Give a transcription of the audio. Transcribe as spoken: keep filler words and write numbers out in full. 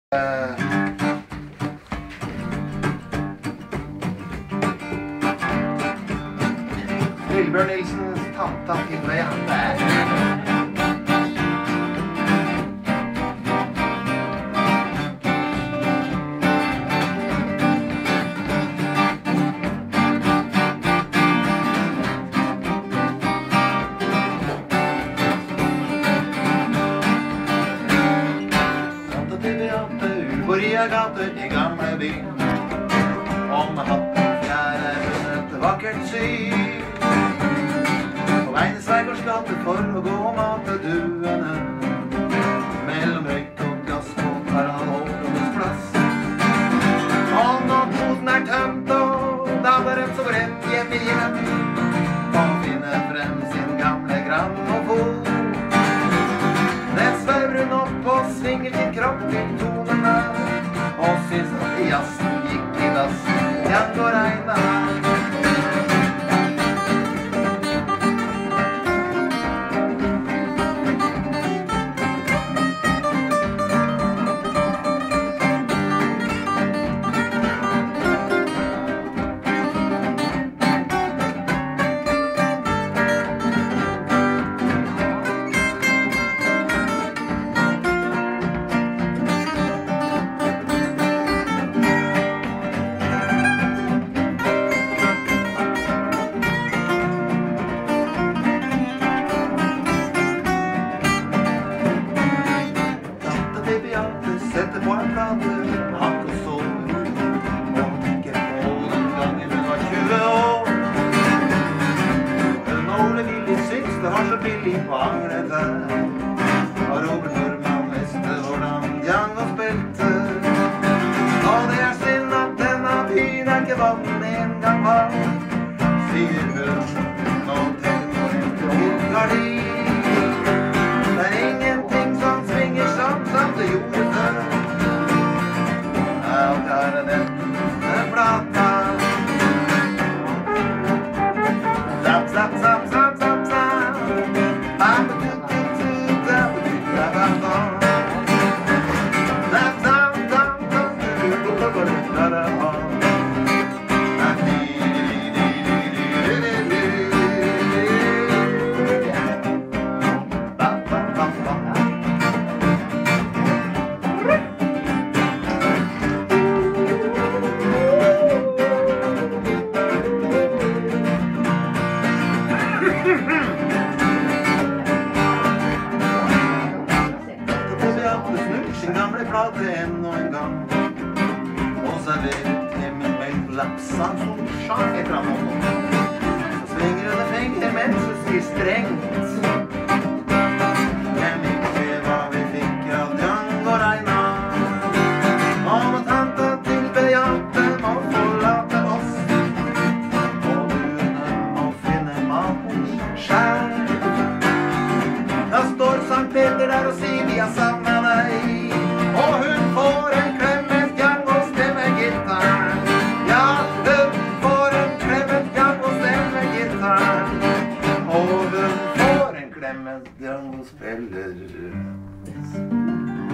Lillebjørn Nilsens tanta til meg hjemme. Hvor jeg gater i gamle byen, og med hatten fjerde under et vakkert syn. På Veinesveigårds gate for å gå og mate duene, mellom røyk og gassbåt har han åpnet plass. Og når posen er tømt og dabberen så går rett hjem igjen, og finner frem sin gamle grammofon. Det svøver hun opp og svinger sin kropp til tonene, og synes at jassen gikk i dass, Django Reinhardt. Sette på en plate, hakk og sover, og tenker på den gangen hun var tjue år. Hun og Ole Willy syns det var så billig på angrete, og Robert Nordmann visste hvordan Django spilte. Og det er synd at denne byen er ikke hva den en gang var, sier hun, og tenker på en til gardin. Det er ingenting som svinger sånn som det gjorde før. Alt er denne plata. Zap, zap, zap, zap, zap, zap. Abba-du-du-du, abba-du-du-abba-ba. Zap, zap, zap, zap, du-du-du-du-du-du-du-du-du-du. Sin gamle plate enda en gang, og serveret hjemme med lapsan som sjank etter ham. Så svinger hun det fengter mens hun sier strengt. Jeg minner hva vi fikk av Django Reinhardt, og når tante til Beate må forlate oss, og duene må finne maten selv. Da står Sankt Peter der og sier vi har savnet deg, og hun får en klem med Django stemmegitar. Ja, hun får en klem med Django stemmegitar, og hun får en klem med Django spiller.